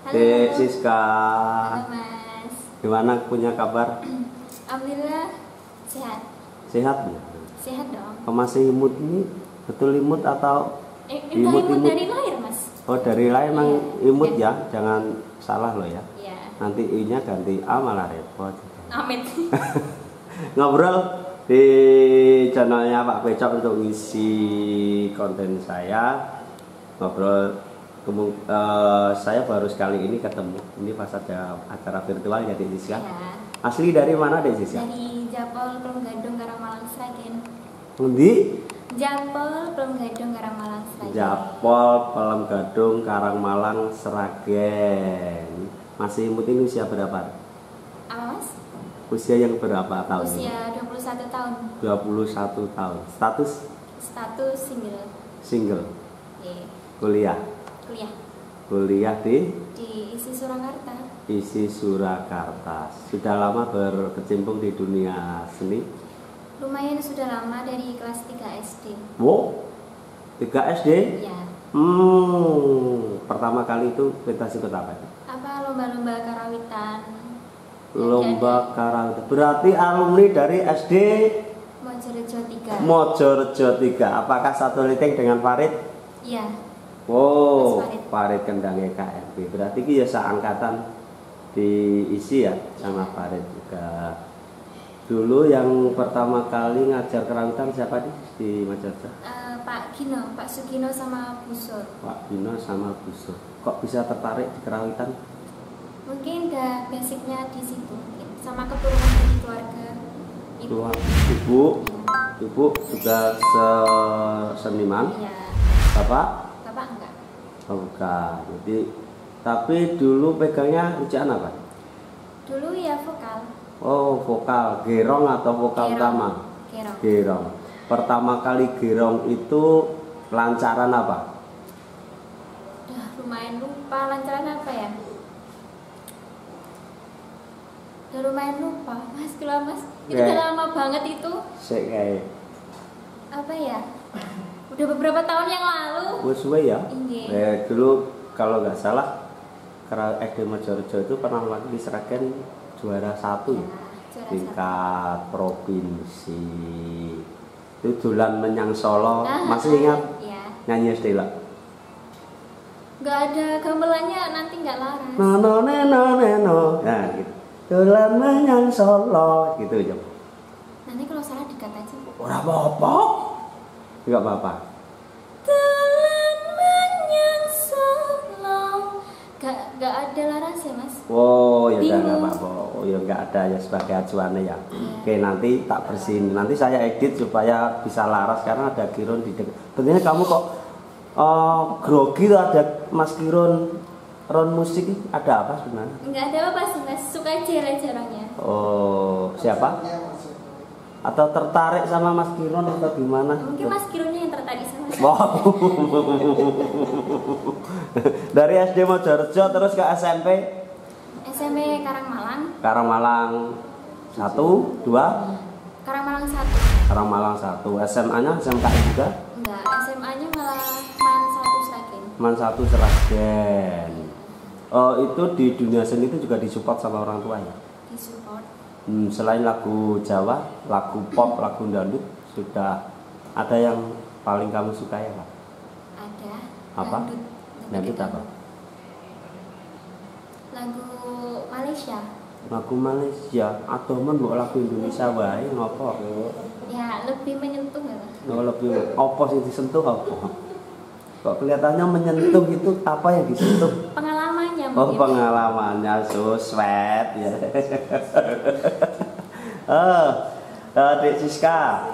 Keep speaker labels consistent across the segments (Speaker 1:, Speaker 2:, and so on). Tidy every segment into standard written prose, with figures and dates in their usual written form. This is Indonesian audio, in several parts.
Speaker 1: Dek Siska.
Speaker 2: Halo Mas.
Speaker 1: Gimana, punya kabar?
Speaker 2: Alhamdulillah sehat.
Speaker 1: Sehat ya?
Speaker 2: Sehat dong.
Speaker 1: Masih imut ini? Betul imut atau
Speaker 2: Imut dari lahir Mas.
Speaker 1: Oh, dari lahir emang
Speaker 2: Iya.
Speaker 1: imut
Speaker 2: Iya.
Speaker 1: ya? Jangan salah loh ya.
Speaker 2: Iya.
Speaker 1: Nanti I-nya ganti A malah repot.
Speaker 2: Amin.
Speaker 1: Ngobrol di channelnya Pak Becok untuk ngisi konten saya. Ngobrol. Saya baru sekali ini ketemu. Ini pas ada acara virtual ya Dek Siska.
Speaker 2: Ya.
Speaker 1: Asli dari mana Dek Siska?
Speaker 2: Dari Japol Plenggadung Karangmalang Sragen.
Speaker 1: Di
Speaker 2: Japol Plenggadung Karangmalang Sragen.
Speaker 1: Japol Plenggadung Karangmalang Sragen. Masih imut ini usia berapa?
Speaker 2: Apa Mas?
Speaker 1: Usia yang berapa tahun?
Speaker 2: Usia 21 tahun.
Speaker 1: 21 tahun. Status
Speaker 2: Status single.
Speaker 1: single.
Speaker 2: Iya.
Speaker 1: Kuliah.
Speaker 2: Kuliah
Speaker 1: Kuliah di
Speaker 2: di ISI Surakarta.
Speaker 1: ISI Surakarta. Sudah lama berkecimpung di dunia seni.
Speaker 2: Lumayan sudah lama, dari kelas 3 SD.
Speaker 1: Wow, 3 SD?
Speaker 2: Ya.
Speaker 1: Pertama kali itu pentas ikut apa?
Speaker 2: Apa lomba-lomba karawitan?
Speaker 1: Lomba karawitan. Berarti alumni dari SD
Speaker 2: Mojorejo 3.
Speaker 1: Mojorejo 3. Apakah satu liting dengan Farid?
Speaker 2: Iya.
Speaker 1: Wow,
Speaker 2: Mas
Speaker 1: Farid Kendang KMB. Berarti ini ya seangkatan diisi ya sama Farid juga. Dulu yang pertama kali ngajar karawitan siapa di Mojorejo?
Speaker 2: Pak Gino, Pak Sugino sama Bu Sur.
Speaker 1: Pak Bino sama Bu Sur. Kok bisa tertarik di karawitan?
Speaker 2: Mungkin udah basicnya di situ, sama keturunan dari keluarga ibu.
Speaker 1: Ibu juga seniman.
Speaker 2: Iya.
Speaker 1: Bapak?
Speaker 2: Bapak enggak.
Speaker 1: Oh, bukan. Jadi, tapi dulu pegangnya ujian apa?
Speaker 2: Dulu ya vokal.
Speaker 1: Oh, vokal. Gerong atau vokal
Speaker 2: Gerong.
Speaker 1: utama?
Speaker 2: Gerong.
Speaker 1: Gerong. Pertama kali gerong itu lancaran apa?
Speaker 2: Udah lumayan lupa lancaran apa ya? Udah lumayan lupa, Mas. Kalau Mas, itu
Speaker 1: Kayak-
Speaker 2: udah lama banget itu.
Speaker 1: Kayak
Speaker 2: Apa ya? Udah beberapa tahun yang lalu.
Speaker 1: suwe ya.
Speaker 2: Iya.
Speaker 1: Dulu kalau nggak salah karena SD Mojorejo itu pernah lagi di Sragen juara 1 ya.
Speaker 2: Juara
Speaker 1: Tingkat provinsi. Itu Dolan Menyang Solo.
Speaker 2: satu.
Speaker 1: Masih ingat
Speaker 2: Iya.
Speaker 1: nyanyi SD lah?
Speaker 2: Nggak ada gamelannya, nanti nggak laras.
Speaker 1: Nono neno neno. Nah gitu. Dolan Menyang Solo gitu aja.
Speaker 2: Nanti kalau salah dekat aja.
Speaker 1: Ora apa-apa. Enggak apa-apa.
Speaker 2: Dolan Menyang Solo. Nggak ada laras ya Mas?
Speaker 1: Oh, ya udah
Speaker 2: Bingung.
Speaker 1: enggak apa-apa. Oh, ya enggak ada ya sebagai acuannya ya. Oke, nanti tak bersihin. Nanti saya edit supaya bisa laras karena ada Kiron di dekat. Sebenarnya kamu kok grogi tuh, ada Mas Kiron Ron musik ada apa sebenarnya?
Speaker 2: Nggak ada apa sih Mas, suka aja orangnya.
Speaker 1: Oh, siapa? Atau tertarik sama Mas Kiron atau gimana?
Speaker 2: Mungkin Mas Kironnya yang tertarik sama saya.
Speaker 1: Wow. Dari SD Mojorejo terus ke SMP
Speaker 2: SMP Karangmalang.
Speaker 1: Karangmalang 1, 2,
Speaker 2: Karangmalang 1.
Speaker 1: Karangmalang 1. SMA-nya SMK juga?
Speaker 2: Enggak, SMA-nya malah Man 1 Sragen.
Speaker 1: Man 1 Sragen. Oh, itu di dunia seni itu juga disupport sama orang tua ya?
Speaker 2: Disupport.
Speaker 1: Selain lagu Jawa, lagu pop, lagu dangdut, sudah ada yang paling kamu suka ya Pak?
Speaker 2: Ada.
Speaker 1: Apa?
Speaker 2: Dangdut.
Speaker 1: Dangdut apa?
Speaker 2: Lagu Malaysia.
Speaker 1: Lagu Malaysia atau men lagu Indonesia wae ngopo?
Speaker 2: Ya, lebih menyentuh nggak Mas?
Speaker 1: Oh, lebih apa sih disentuh apa? Kok kelihatannya menyentuh itu apa yang disentuh?
Speaker 2: Pengalamannya
Speaker 1: Oh,
Speaker 2: mungkin.
Speaker 1: pengalamannya so sweet ya. Dek Siska,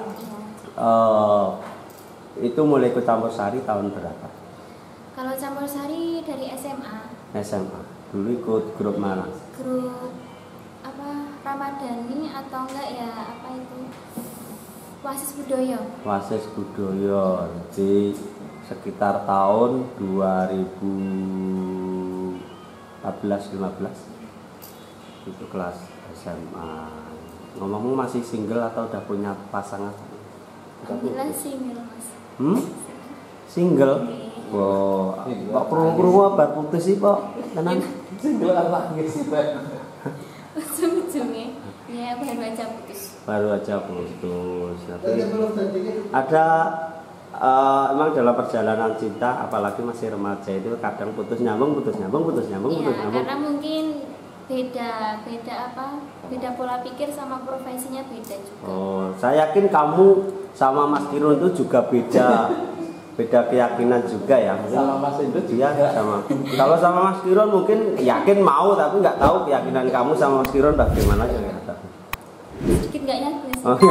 Speaker 1: itu mulai ikut campur sari tahun berapa?
Speaker 2: Kalau campur sari dari SMA.
Speaker 1: SMA. Dulu ikut grup mana?
Speaker 2: Grup apa Ramadhani atau enggak ya apa itu? Wasis Budaya.
Speaker 1: Wasis Budaya. Jadi sekitar tahun 2014-15 itu kelas SMA. Ngomong masih single atau udah punya pasangan?
Speaker 2: Alhamdulillah single Mas.
Speaker 1: Single? Wow, kok perlu-perlu apa putus sih, Pak? tenang.
Speaker 3: Single apa sih, Pak?
Speaker 2: Ujung-ujungnya ya baru aja putus.
Speaker 1: Baru aja putus. Tapi ada emang dalam perjalanan cinta, apalagi masih remaja itu kadang putus nyambung, putus nyambung, putus nyambung, putus
Speaker 2: Iya,
Speaker 1: nyambung.
Speaker 2: karena mungkin beda pola pikir sama profesinya beda juga.
Speaker 1: Oh, saya yakin kamu sama Mas Kirun itu juga beda keyakinan juga ya.
Speaker 3: Sama Mas Indro
Speaker 1: Iya,
Speaker 3: juga.
Speaker 1: sama. Kalau sama Mas Kirun mungkin yakin mau, tapi nggak tahu keyakinan kamu sama Mas Kirun bagaimana juga.
Speaker 2: Sedikit nggak yakin sih.
Speaker 1: Oh.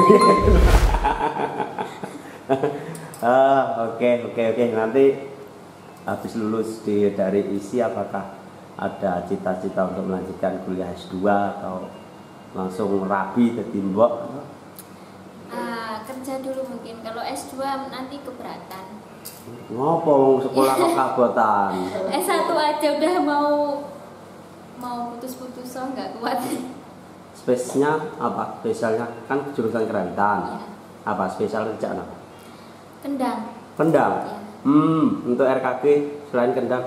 Speaker 1: Oke. Nanti habis lulus dari ISI apakah ada cita-cita untuk melanjutkan kuliah S2 atau langsung rabi jadi mbok?
Speaker 2: Kerja dulu mungkin. Kalau S2 nanti keberatan.
Speaker 1: Ngopo sekolah kok kabotan?
Speaker 2: S1 aja udah mau putus-putus so nggak kuat.
Speaker 1: Spesialnya apa? Spesialnya kan jurusan kerawitan.
Speaker 2: Iya.
Speaker 1: Apa spesial kerjaan apa?
Speaker 2: Kendang.
Speaker 1: Kendang.
Speaker 2: Iya.
Speaker 1: Untuk RKG selain kendang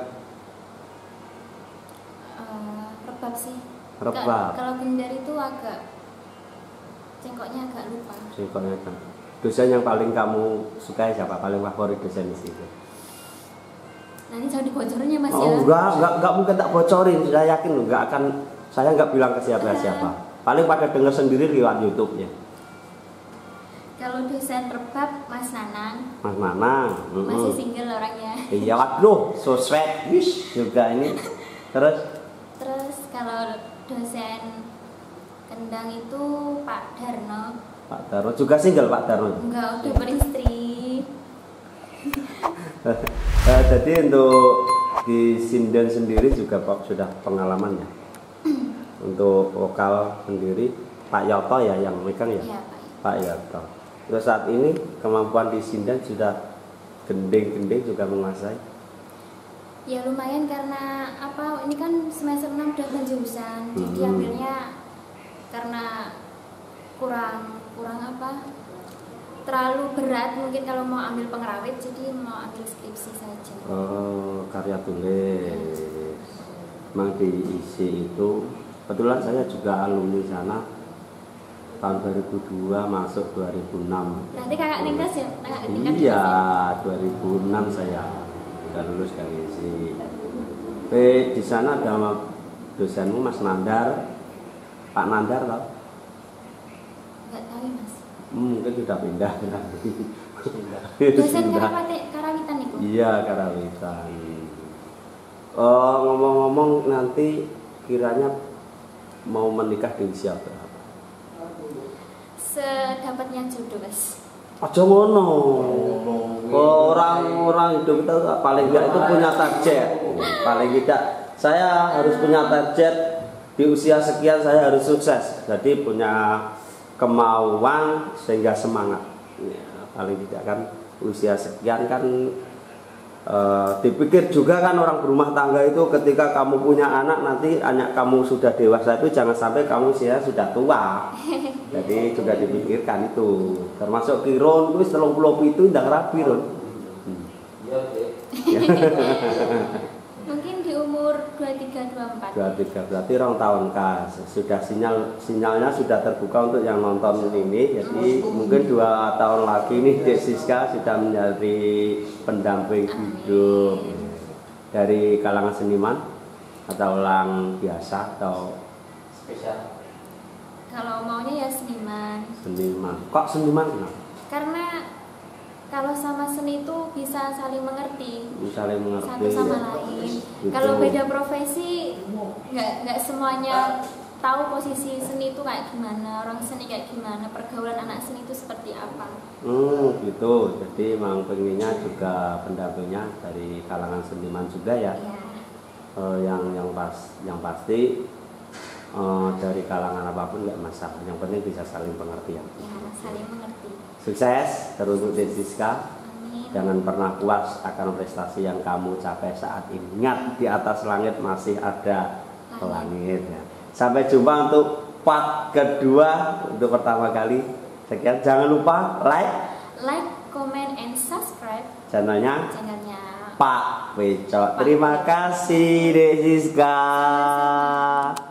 Speaker 2: Rebab sih.
Speaker 1: Rebab.
Speaker 2: Kalau gendar itu agak cengkoknya agak lupa.
Speaker 1: Singkongnya kan. Dosen yang paling kamu sukai siapa? Paling favorit dosen di situ?
Speaker 2: Nanti jangan dibocorinnya Mas
Speaker 1: Oh,
Speaker 2: ya.
Speaker 1: enggak mungkin tak bocorin. Saya yakin enggak akan, saya enggak bilang ke siapa-siapa. Paling pada dengar sendiri lewat YouTube-nya.
Speaker 2: Kalau dosen rebab Mas Nanang.
Speaker 1: Mas Nanang.
Speaker 2: Masih single orangnya.
Speaker 1: Iya, waduh, so sweet. Wish juga ini. Terus
Speaker 2: Kalau dosen kendang itu Pak Darno.
Speaker 1: Pak Darno juga single Pak Darno.
Speaker 2: Enggak, udah beristri.
Speaker 1: Jadi untuk di Sinden sendiri juga Pak sudah pengalamannya. Untuk vokal sendiri Pak Yoto ya yang megang ya.
Speaker 2: Iya,
Speaker 1: Pak
Speaker 2: Pak.
Speaker 1: Yoto. Terus saat ini kemampuan di Sinden sudah gending-gending juga menguasai.
Speaker 2: Ya lumayan karena ini kan semester 6 udah penjurusan. Jadi ambilnya karena kurang terlalu berat mungkin kalau mau ambil pengrawit, jadi mau ambil skripsi saja.
Speaker 1: Oh, karya tulis. Memang diisi itu. Kebetulan saya juga alumni sana. Tahun 2002 masuk 2006.
Speaker 2: Nanti kakak tingkat ya?
Speaker 1: Iya, 2006 saya udah lulus dari ISI. Di sana ada dosenmu Mas Nandar, Pak Nandar tau?
Speaker 2: Enggak tahu ya Mas.
Speaker 1: Mungkin sudah pindah.
Speaker 2: Dosen
Speaker 1: Pindah.
Speaker 2: karawitan itu.
Speaker 1: Iya, karawitan. Ngomong-ngomong nanti kiranya mau menikah di usia berapa?
Speaker 2: Sedapatnya jodoh Mas.
Speaker 1: Aja ngono. Orang-orang hidup itu paling tidak itu punya target. Paling tidak saya harus punya target di usia sekian saya harus sukses. Jadi punya kemauan sehingga semangat. Ya, paling tidak kan usia sekian kan dipikir juga kan orang berumah tangga itu ketika kamu punya anak nanti anak kamu sudah dewasa itu jangan sampai kamu sudah tua. Jadi juga dipikirkan itu. Termasuk Kiron wis 37 ndang rabi Ron.
Speaker 3: Iya, Dek.
Speaker 2: Mungkin di umur 23-24.
Speaker 1: 23 berarti rong tahun kas. Sudah sinyalnya sudah terbuka untuk yang nonton ini. Jadi mungkin 2 tahun lagi nih Dek Siska sudah menjadi pendamping hidup dari kalangan seniman atau orang biasa atau
Speaker 3: Spesial.
Speaker 2: Kalau maunya ya seniman.
Speaker 1: seniman. Kok seniman kenapa?
Speaker 2: Karena kalau sama seni itu bisa saling mengerti
Speaker 1: Saling mengerti.
Speaker 2: satu sama lain.
Speaker 1: Gitu.
Speaker 2: Kalau beda profesi nggak semuanya tahu posisi seni itu kayak gimana, orang seni kayak gimana, pergaulan anak seni itu seperti apa.
Speaker 1: Gitu. Jadi memang pengennya juga pendampingnya dari kalangan seniman juga ya.
Speaker 2: Ya.
Speaker 1: Yang pasti dari kalangan apapun nggak masalah. Yang penting bisa saling pengertian.
Speaker 2: Ya, saling mengerti.
Speaker 1: Sukses terus untuk Dek Siska.
Speaker 2: Amin.
Speaker 1: Jangan pernah puas akan prestasi yang kamu capai saat ini. Ingat di atas langit masih ada langit ya. Sampai jumpa untuk part kedua untuk pertama kali. Sekian, jangan lupa like,
Speaker 2: comment and subscribe
Speaker 1: channelnya
Speaker 2: channelnya
Speaker 1: Pak Becok. Terima kasih Dek Siska.